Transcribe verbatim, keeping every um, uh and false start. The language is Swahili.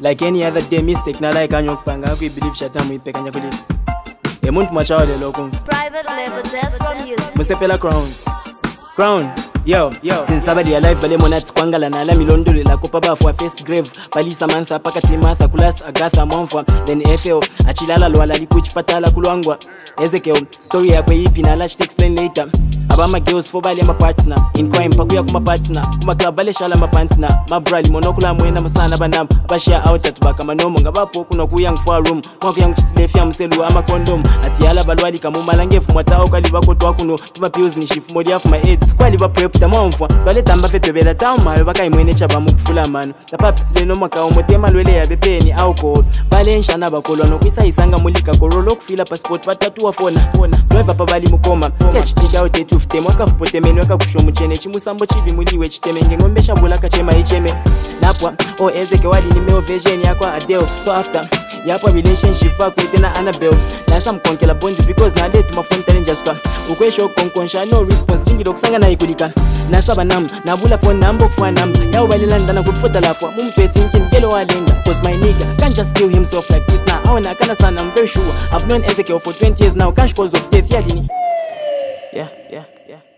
like any other day mistake na like anyok panga ku believe shatamu ipekanya kulive emuntu machawale lokho private level death from you musepela crowns crown yo yo since abali alive bale monat kwangala na la milondole la kopa ba for first grave bali samantha pakati matha kulas agatha monfa then fo achilala lwala likuchi patala kulwangwa ezekeo story yakwe ipi na let's explain later abama girls for bali ma partner in crime pakuya kuma partner kuma club bale shala ma partner ma brali monokula mwena masana banam abashia out at baka manomo ngabapo kuno kuyang for room mwako yang chisilefia mselu ama condom atiyala balwali kamumala ngefu mwatao kaliba kotwa kuno tuma pills ni shifu modi afu ma aids kwali ba prep tamomfwa bale tamba fetwe bela tauma baka imwene chaba mukufula mano tapapi sile no makao motema lwele ya bepeni alcohol bale nshana bakolwa no kwisa isanga mulika korolo kufila passport batatu wafona fona driver pa bali mukoma kechitika otetu fute mwaka fupote menu waka kushomu chene chimusambo chibi muliwe chitemenge ngombe shambula kachema icheme napwa o ezeke wali nimeo version yakwa adeo so after yapwa relationship pakwe tena Annabelle nasa mkonkela bondi because na letu mafonta ninjaska ukwesho konkonsha no response jingilo kusanga na ikulika nasaba nam nabula phone number kufana nam yawo balilanda na kufuta lafwa mumpe thinking kelo walenga cause my nigga can't just kill himself like this now awona kana sana I'm very sure I've known Ezekiel for twenty years now can't cause of death yadini yeah yeah yeah